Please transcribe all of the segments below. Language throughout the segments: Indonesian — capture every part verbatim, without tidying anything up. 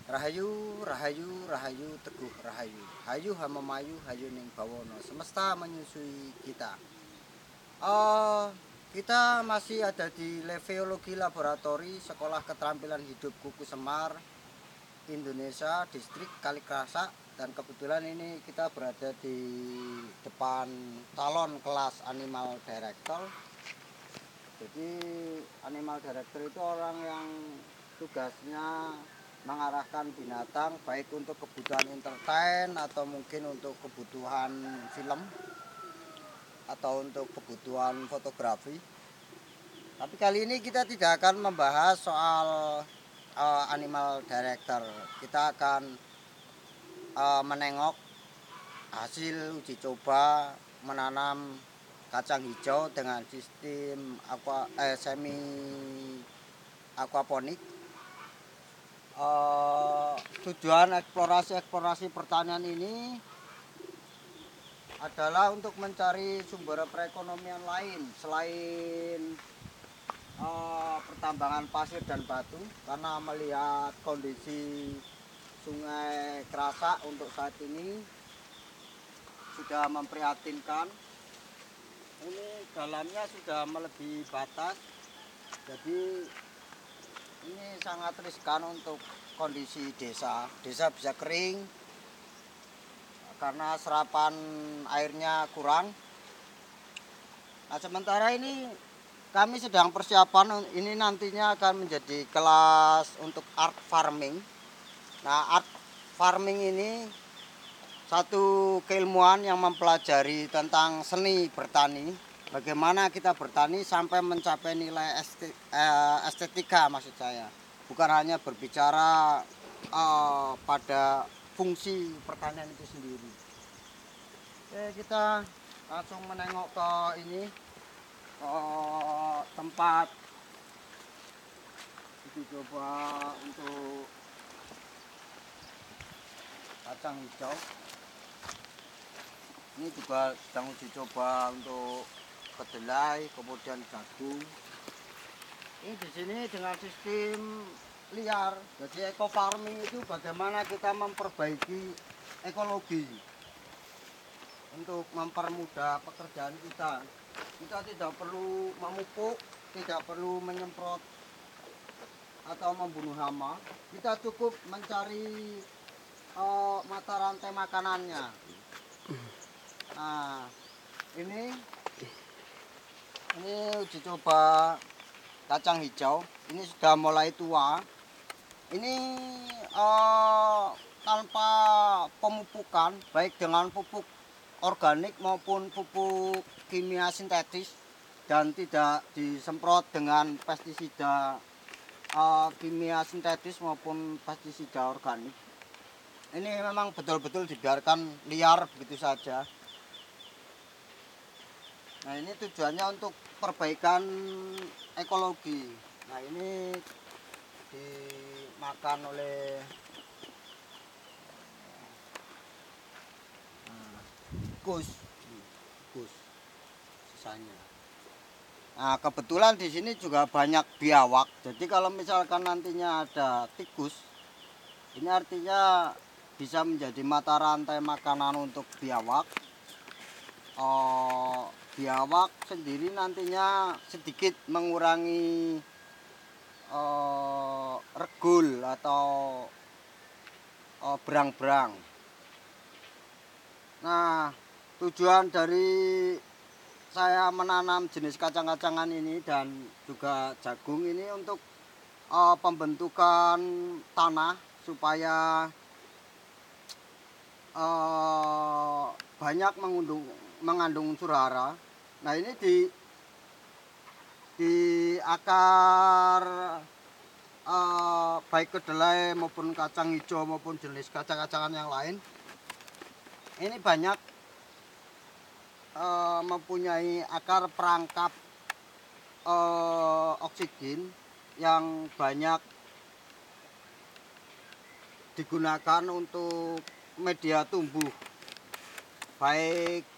Rahayu, Rahayu, Rahayu, Teguh Rahayu. Hayu Hamamayu, Hayu Ning Bawono. Semesta menyusui kita. Oh, kita masih ada di Leveologi Laboratori Sekolah Keterampilan Hidup Kuku Semar, Indonesia, Distrik Kalikrasak. Dan kebetulan ini kita berada di depan calon kelas Animal Director. Jadi Animal Director itu orang yang tugasnya mengarahkan binatang baik untuk kebutuhan entertain atau mungkin untuk kebutuhan film atau untuk kebutuhan fotografi. Tapi kali ini kita tidak akan membahas soal uh, Animal Director. Kita akan uh, menengok hasil uji coba menanam kacang hijau dengan sistem aqua, eh, semi aquaponik. Uh, tujuan eksplorasi-eksplorasi pertanian ini adalah untuk mencari sumber perekonomian lain selain uh, pertambangan pasir dan batu, karena melihat kondisi Sungai Krasak untuk saat ini sudah memprihatinkan. Ini dalamnya sudah melebihi batas, jadi ini sangat riskan untuk kondisi desa. Desa bisa kering karena serapan airnya kurang. Nah, sementara ini kami sedang persiapan, ini nantinya akan menjadi kelas untuk art farming. Nah, art farming ini satu keilmuan yang mempelajari tentang seni bertani, bagaimana kita bertani sampai mencapai nilai estetika, maksud saya, bukan hanya berbicara uh, pada fungsi pertanian itu sendiri. Oke, kita langsung menengok ke ini, ke tempat uji coba untuk kacang hijau. Ini juga sedang uji coba untuk kedelai, kemudian jagung. Ini di sini dengan sistem liar. Jadi eco farming itu bagaimana kita memperbaiki ekologi untuk mempermudah pekerjaan kita. Kita tidak perlu memupuk, tidak perlu menyemprot atau membunuh hama. Kita cukup mencari uh, mata rantai makanannya. Nah, ini ini uji coba kacang hijau. Ini sudah mulai tua. Ini uh, tanpa pemupukan, baik dengan pupuk organik maupun pupuk kimia sintetis, dan tidak disemprot dengan pestisida uh, kimia sintetis maupun pestisida organik. Ini memang betul-betul dibiarkan liar begitu saja. Nah, ini tujuannya untuk perbaikan ekologi. Nah, ini dimakan oleh tikus, tikus sisanya. Nah, kebetulan di sini juga banyak biawak. Jadi kalau misalkan nantinya ada tikus, ini artinya bisa menjadi mata rantai makanan untuk biawak. Oh, biawak sendiri nantinya sedikit mengurangi uh, regul atau uh, berang-berang. Nah, tujuan dari saya menanam jenis kacang-kacangan ini dan juga jagung ini untuk uh, pembentukan tanah supaya uh, banyak mengundung mengandung unsur hara. Nah, ini di di akar uh, baik kedelai maupun kacang hijau maupun jenis kacang-kacangan yang lain, ini banyak uh, mempunyai akar perangkap uh, oksigen yang banyak digunakan untuk media tumbuh, baik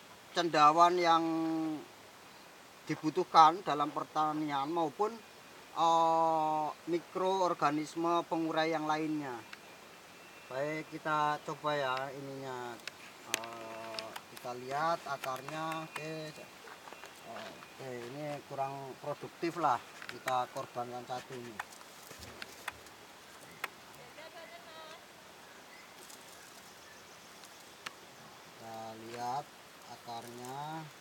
cendawan yang dibutuhkan dalam pertanian maupun uh, mikroorganisme pengurai yang lainnya. Baik, kita coba ya ininya. Uh, kita lihat akarnya. Oke. Oke, ini kurang produktif lah. Kita korbankan satu ini. Kita lihat akarnya.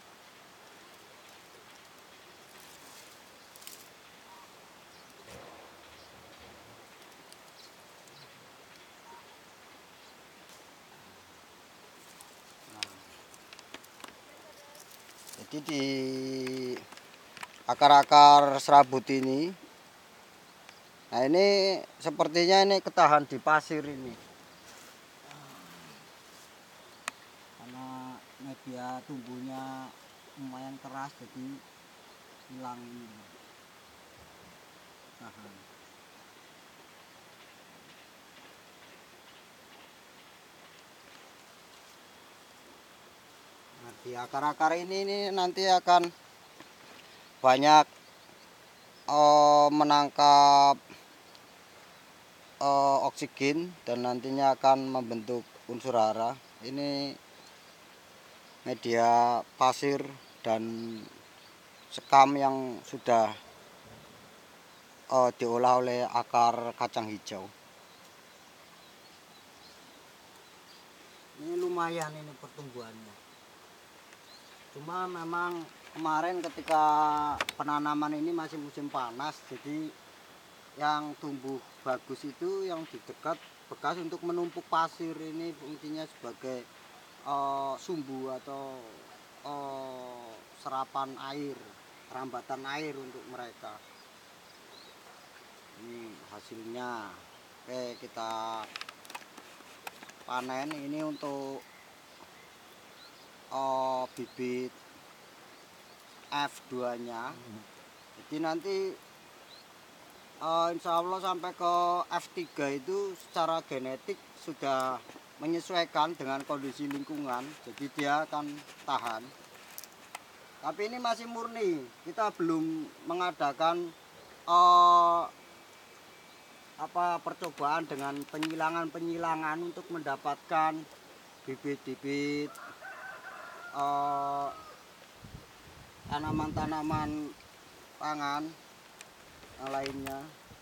Jadi di akar-akar serabut ini, nah ini sepertinya ini ketahan di pasir ini, karena media tumbuhnya lumayan keras, jadi hilang ini. Tahan. Nah, di akar-akar ini, ini nanti akan banyak uh, menangkap uh, oksigen dan nantinya akan membentuk unsur hara. Ini media pasir dan sekam yang sudah uh, diolah oleh akar kacang hijau. Ini lumayan ini pertumbuhannya. Cuma memang kemarin ketika penanaman ini masih musim panas, jadi yang tumbuh bagus itu yang di dekat bekas untuk menumpuk pasir. Ini fungsinya sebagai uh, sumbu atau uh, serapan air, rambatan air untuk mereka. Ini hasilnya. Oke, kita panen ini untuk uh, bibit F dua nya. Jadi nanti uh, insya Allah sampai ke F tiga itu secara genetik sudah menyesuaikan dengan kondisi lingkungan, jadi dia akan tahan. Tapi ini masih murni, kita belum mengadakan uh, apa percobaan dengan penyilangan-penyilangan untuk mendapatkan bibit-bibit uh, tanaman-tanaman pangan yang lainnya.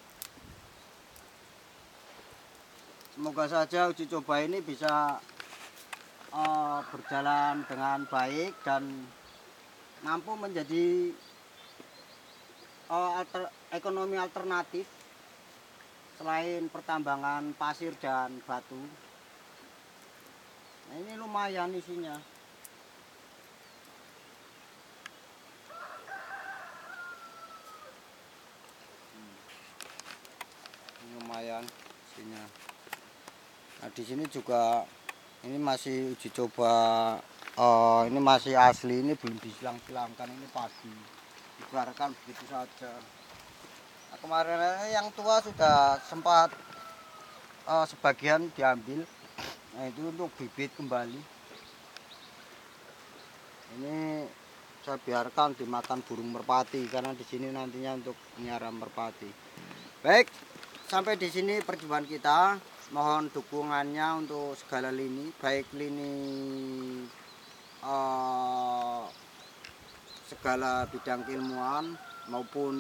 Semoga saja uji coba ini bisa uh, berjalan dengan baik dan mampu menjadi uh, alter, ekonomi alternatif selain pertambangan pasir dan batu. Nah, ini lumayan isinya. Lumayan isinya. Nah, di sini juga ini masih uji coba, uh, ini masih asli, ini belum disilang-silangkan, ini padi dibiarkan begitu saja. Nah, kemarin yang tua sudah sempat uh, sebagian diambil. Nah, itu untuk bibit kembali. Ini saya biarkan dimakan burung merpati karena di sini nantinya untuk menyiara merpati. Baik, sampai di sini perjumpaan kita. Mohon dukungannya untuk segala lini, baik lini uh, segala bidang keilmuan maupun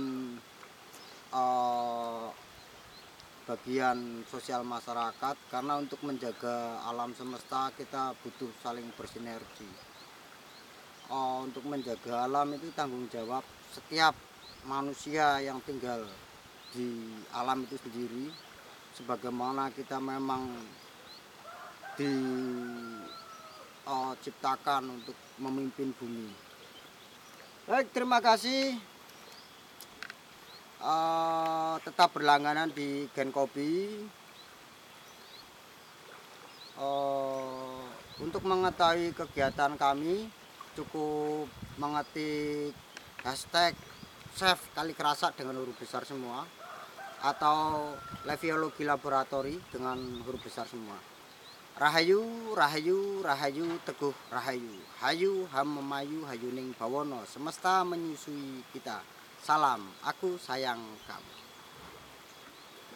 uh, bagian sosial masyarakat, karena untuk menjaga alam semesta kita butuh saling bersinergi. Uh, untuk menjaga alam itu tanggung jawab setiap manusia yang tinggal di alam itu sendiri, sebagaimana kita memang diciptakan uh, untuk memimpin bumi. Baik, terima kasih. Uh, tetap berlangganan di Gen Kopi. Uh, untuk mengetahui kegiatan kami cukup mengetik hashtag Chef Kalikrasak dengan huruf besar semua, atau Leviologi Laboratori dengan huruf besar semua. Rahayu, rahayu, rahayu, teguh rahayu. Hayu ham memayu hayuning bawono, semesta menyusui kita. Salam, aku sayang kamu.